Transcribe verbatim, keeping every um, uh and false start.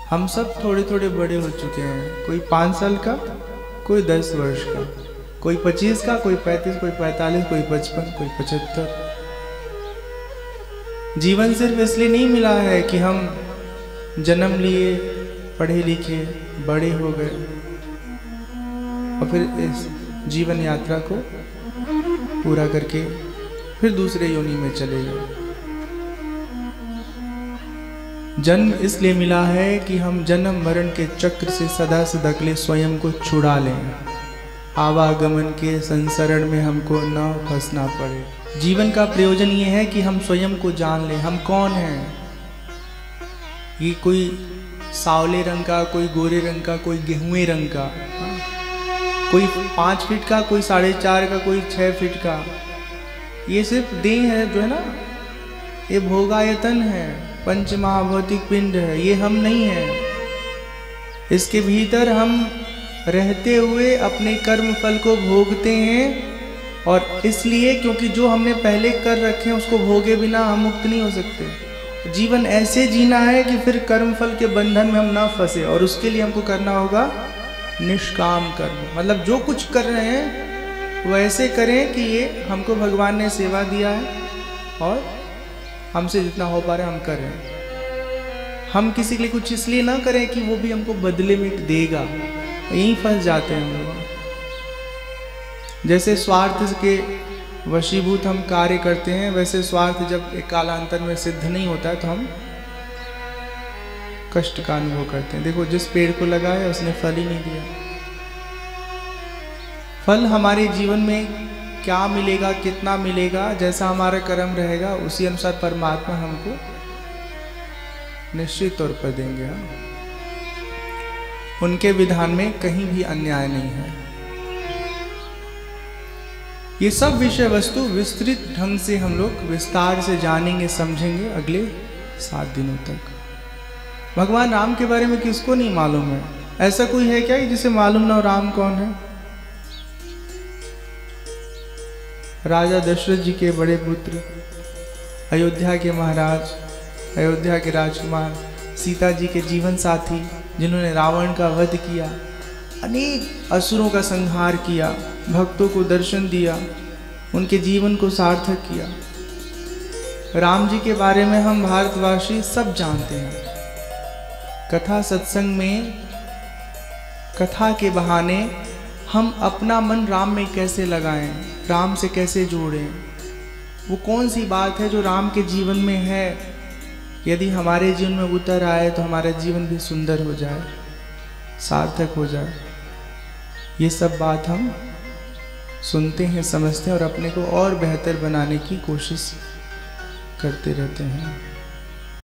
हम सब थोड़े थोड़े बड़े हो चुके हैं, कोई पाँच साल का, कोई दस वर्ष का, कोई पच्चीस का, कोई पैंतीस, कोई पैंतालीस, कोई पचपन, कोई पचहत्तर। जीवन सिर्फ इसलिए नहीं मिला है कि हम जन्म लिए, पढ़े लिखे, बड़े हो गए और फिर इस जीवन यात्रा को पूरा करके फिर दूसरे योनि में चले गए। जन्म इसलिए मिला है कि हम जन्म मरण के चक्र से सदा सदा लिए स्वयं को छुड़ा लें, आवागमन के संसरण में हमको न फंसना पड़े। जीवन का प्रयोजन ये है कि हम स्वयं को जान लें, हम कौन हैं। ये कोई सावले रंग का, कोई गोरे रंग का, कोई गेहुए रंग का, कोई पाँच फीट का, कोई साढ़े चार का, कोई छः फीट का। ये सिर्फ देह है जो है ना, ये भोगायतन है, पंच महाभौतिक पिंड है, ये हम नहीं हैं। इसके भीतर हम रहते हुए अपने कर्म फल को भोगते हैं, और इसलिए क्योंकि जो हमने पहले कर रखे हैं उसको भोगे बिना हम मुक्त नहीं हो सकते। जीवन ऐसे जीना है कि फिर कर्म फल के बंधन में हम ना फंसे, और उसके लिए हमको करना होगा निष्काम कर्म। मतलब जो कुछ कर रहे हैं वो ऐसे करें कि ये हमको भगवान ने सेवा दिया है और हमसे जितना हो पा रहा है हम कर रहे हैं। हम किसी के लिए कुछ इसलिए ना करें कि वो भी हमको बदले में देगा, यहीं फंस जाते हैं हम लोग। जैसे स्वार्थ के वशीभूत हम कार्य करते हैं, वैसे स्वार्थ जब एक कालांतर में सिद्ध नहीं होता है तो हम कष्ट का अनुभव करते हैं। देखो, जिस पेड़ को लगाया उसने फल ही नहीं दिया। फल हमारे जीवन में क्या मिलेगा, कितना मिलेगा, जैसा हमारा कर्म रहेगा उसी अनुसार परमात्मा हमको निश्चित तौर पर देंगे। उनके विधान में कहीं भी अन्याय नहीं है। ये सब विषय वस्तु विस्तृत ढंग से हम लोग विस्तार से जानेंगे, समझेंगे अगले सात दिनों तक। भगवान राम के बारे में किसको नहीं मालूम है? ऐसा कोई है क्या जिसे मालूम ना हो राम कौन है? राजा दशरथ जी के बड़े पुत्र, अयोध्या के महाराज, अयोध्या के राजकुमार, सीता जी के जीवन साथी, जिन्होंने रावण का वध किया, अनेक असुरों का संहार किया, भक्तों को दर्शन दिया, उनके जीवन को सार्थक किया। राम जी के बारे में हम भारतवासी सब जानते हैं। कथा सत्संग में कथा के बहाने हम अपना मन राम में कैसे लगाएं, राम से कैसे जोड़ें। वो कौन सी बात है जो राम के जीवन में है, यदि हमारे जीवन में उतर आए तो हमारा जीवन भी सुंदर हो जाए, सार्थक हो जाए। ये सब बात हम सुनते हैं, समझते हैं और अपने को और बेहतर बनाने की कोशिश करते रहते हैं।